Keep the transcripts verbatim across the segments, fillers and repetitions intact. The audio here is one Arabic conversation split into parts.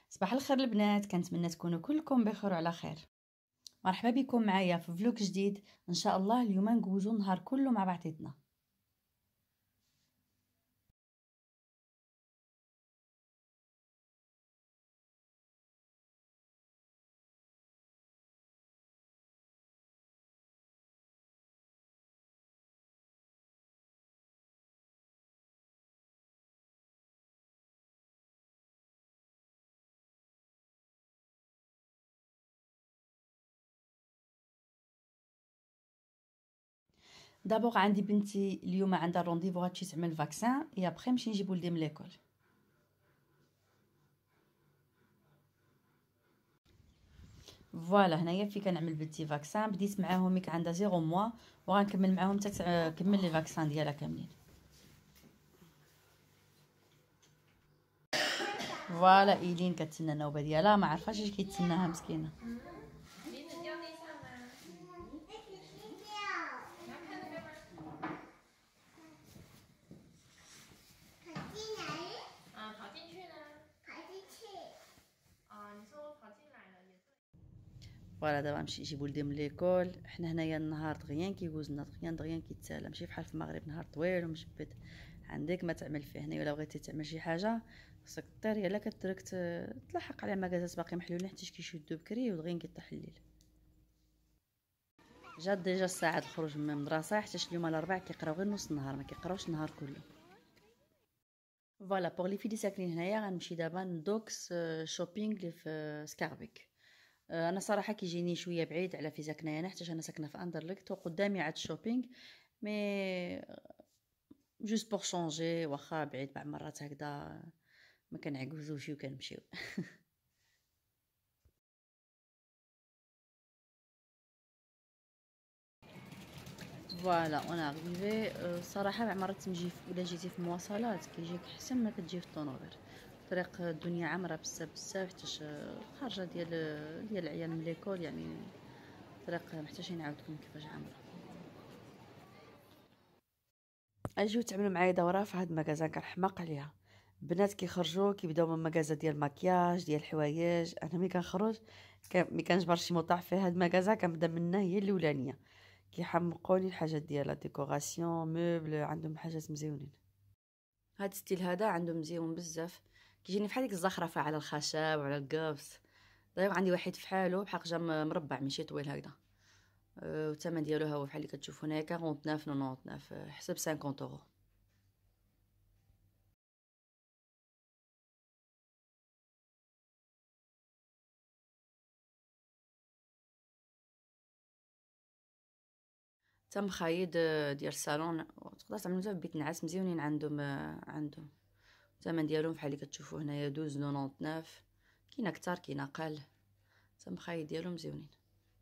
صباح الخير البنات، كنتمنى تكونوا كلكم بخير وعلى خير. مرحبا بكم معايا في فلوق جديد. ان شاء الله اليوم ندوزو النهار كله مع بعضياتنا. دابور عندي بنتي اليوم عندها رونديفو غتمشي تعمل فاكسان، اي ابخي نمشي نجيب ولدي من ليكول. فوالا هنايا في كنعمل بنتي فاكسان، بديت معاهم ملي عندها زيرو موا وغنكمل معاهم حتى تكمل لي فاكسان ديالها كاملين. فوالا ايلين كتسنى النوبه ديالها، ما عرفاش اش كيتسناها مسكينه. فوالا دابا نمشي نجيب ولدي من ليكول. حنا هنايا النهار دغيا كيجوزنا، دغيا دغيا كيتسالى، ماشي بحال في المغرب نهار طويل ومجبد. عندك ما تعمل فيه. هنايا الا بغيتي تعمل شي حاجه خصك طير يلا كترك تلاحق على مكازات باقي محلولين حتى كيشدوا بكري ودغيا كيطيح الليل. جات ديجا الساعه الخروج من المدرسه، حتى اليوم الاربع كيقراو غير نص النهار، ما كيقراوش النهار كله. فوالا بوغ لي في اللي ساكنين هنايا غنمشي دابا ندوكس شوبينغ اللي في سكاربيك. انا صراحه كيجيني شويه بعيد على في ساكنه انا، حتى انا ساكنه في اندرليكت وقدامي عاد الشوبينغ، مي جوست بور شونجي واخا بعيد بعض مرات هكذا ما كنعكزوش وكنمشيو. فوالا انا غيفي صراحه بعض مرات تمشي ولا جيتي في مواصلات كيجيك احسن ما كتجي في الطونوبيل. الطريق الدنيا عامره بزاف بزاف، حتى خارجه ديال ديال العيال من ليكول، يعني الطريق محتاجين نعاودكم كيفاش عامره. اجيو تعملوا معايا دوره في هاد المكازا كنحماق عليها. البنات كيخرجوا كيبداو من مكازا ديال المكياج ديال الحوايج، انا ملي كنخرج ملي كنجبر شي موطع في هاد المكازا كنبدا منها هي الاولانيه. كيحمقوني الحاجات ديال لا ديكوراسيون موبل، عندهم حاجات مزيونين. هاد ستيل هذا عندهم مزيون بزاف، كيجيني بحال ديك الزخرفه على الخشب وعلى القفص. دايوغ عندي واحد فحالو بحال جا مربع ماشي طويل هكذا. أه الثمن ديالو ها هو بحال اللي كتشوفوا هنايا أربعين تسعين حسب خمسين اورو. تم خايد ديال الصالون، تقدر تعملو في بيت نعاس مزيونين عندهم. عندهم الثمن ديالهم بحال اللي كتشوفوا هنايا اثناش تسعين كاين اكثر كاين اقل. تم خايد ديالهم مزيونين.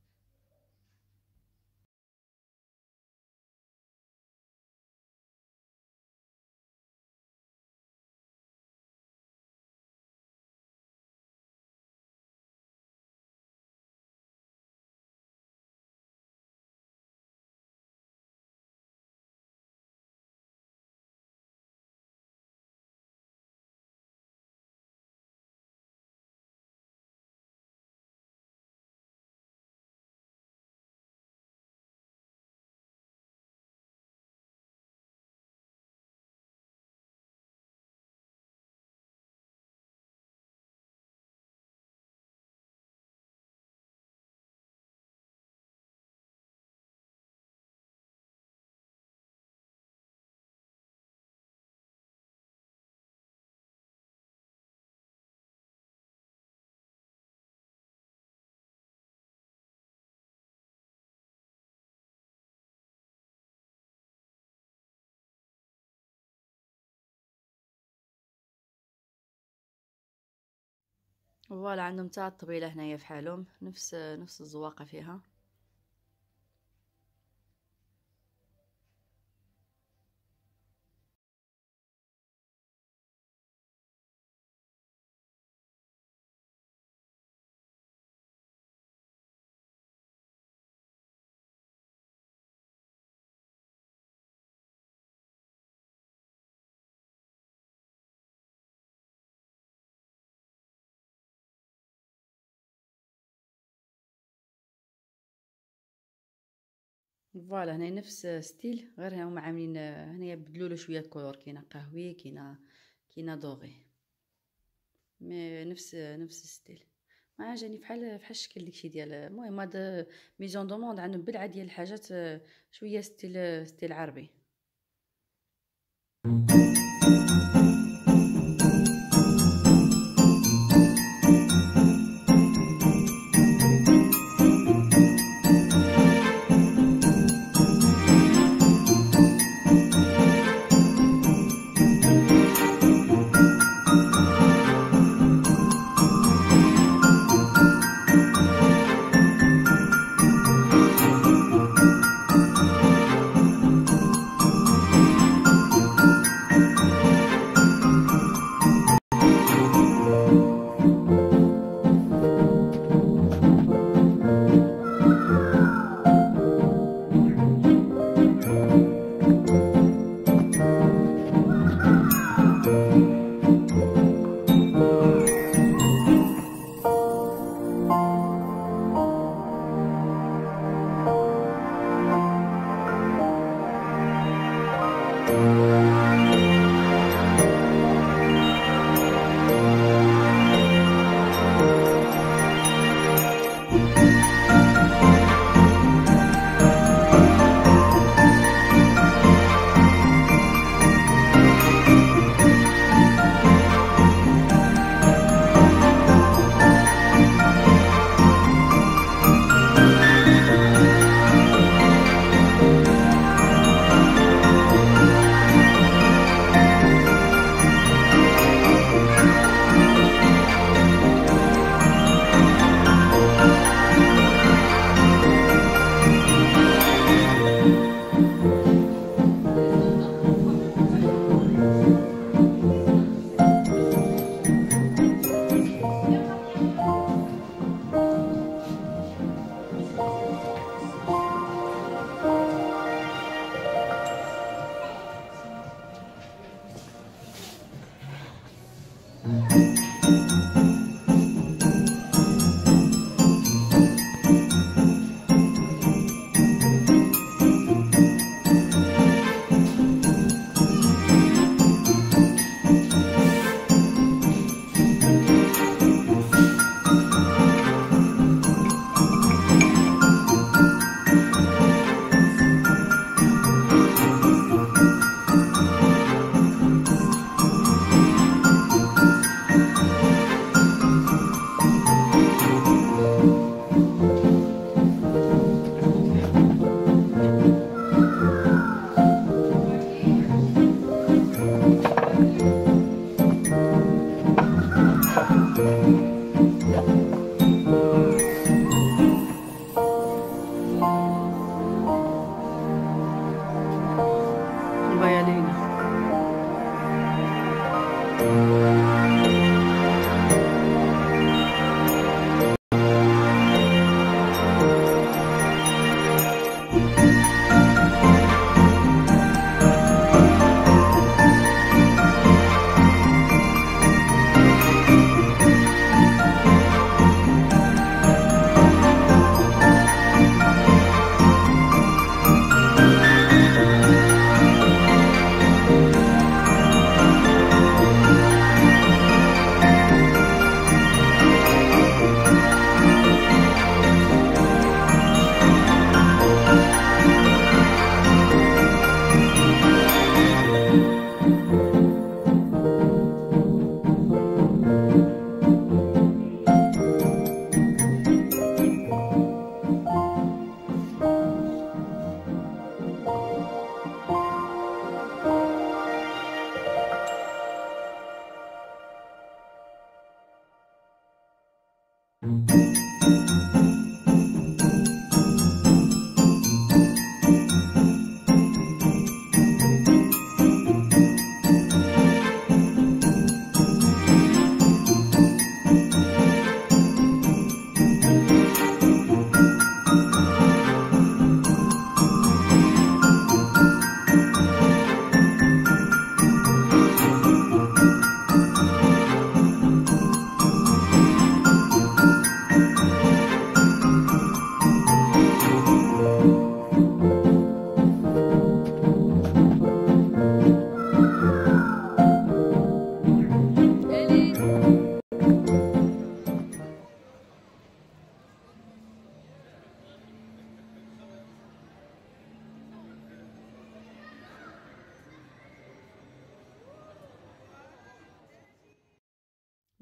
فوالا عندهم تاع الطبيله هنايا فحالهم، نفس نفس الزواقه فيها. فوالا هنا نفس ستيل، غير هما عاملين هنايا بدلوا له شويه كولور، كاينه قهوي كاينه كاينه دوغي، مي نفس نفس ستيل. ما عجبني فحال فحال الشكل داكشي ديال المهم هاد ميزون دوموند عندهم بلعه ديال الحاجات شويه ستيل ستيل عربي.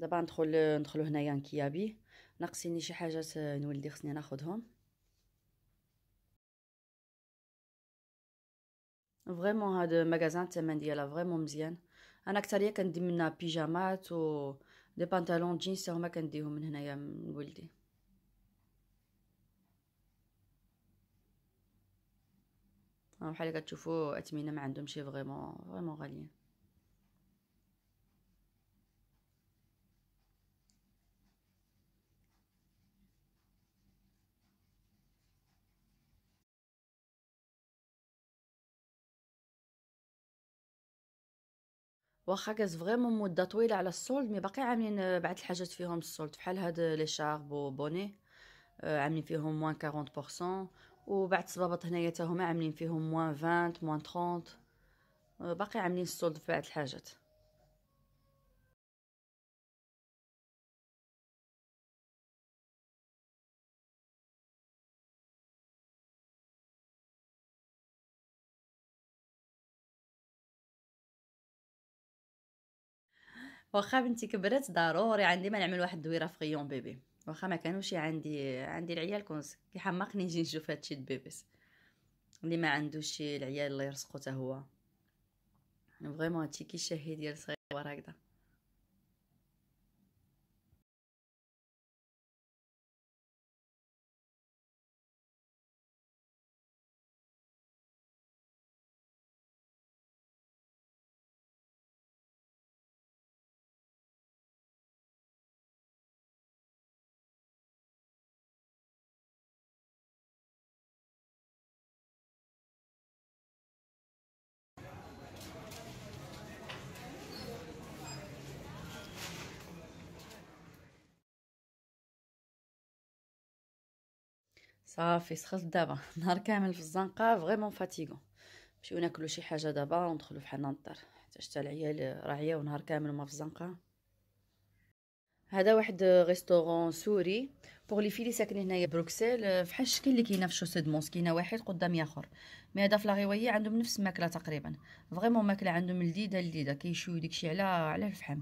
دابا ندخل ندخلو هنايا نكيابي. ناقصيني شي حاجات نولدي خصني ناخذهم. فريمون هاد المغازان الثمن ديالها فريمون مزيان. انا اكثريه كندي منها بيجامات و دي بنطلون جينز هما كنديهم من هنايا من ولدي. بحال كتشوفوا اثمنه ما عندهمش فريمون فريمون غاليين. واخا كاز فريمون مده طويله على السولد، مي باقي عاملين بعض الحاجات فيهم السولد، بحال هاد لي شارب وبوني عاملين فيهم موان أربعين بالمية، وبعض الصبابط هنايا حتى هما عاملين فيهم موان عشرين موان ثلاثين. باقي عاملين السولد في بعض الحاجات. واخا بنتي كبرت ضروري عندي ما نعمل واحد الدويره في غيون بيبي. واخا ما كانوش عندي عندي العيال كنت كيحمقني نجي نشوف هادشي البيبيس اللي ما عندوش شي العيال الله يرزقو حتى هو. فريمون هادشي كيشهي ديال صغير هكذا. صافي سخلت دابا نهار كامل في الزنقه فريمون فاتيغون. نمشيو ناكلو شي حاجه دابا وندخلو بحالنا للدار حتى حتى العيال راه عياو نهار كامل هما في الزنقه. هذا واحد ريستورون سوري بوغ لي فيلي ساكنين هنايا بروكسل، فحال الشكل اللي كاينه في شوسي دو مونس، كاينه واحد قدام اخر. مي هذا في لاغيويه عندهم نفس الماكله تقريبا، فريمون ماكله عندهم لذيذه لذيذه، كيشويو داكشي على على الفحم.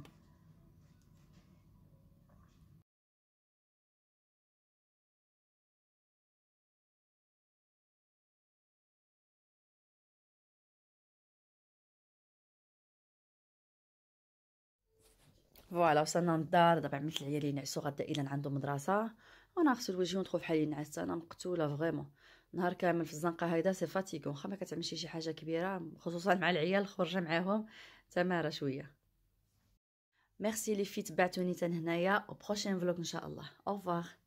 فوالا وصلنا للدار دابا، عملت العيال ينعسوا غدا الا عندهم مدرسه، وانا غسل وجهي وندخل بحالي نعس. انا مقتوله فريمون نهار كامل في الزنقه هيدا سي فاتيغون. واخا ما كتعملش شي حاجه كبيره خصوصا مع العيال، خرجه معاهم تماره شويه. ميرسي لي في تبعتوني تن هنايا، و بروشين فلوق ان شاء الله. اوفوار.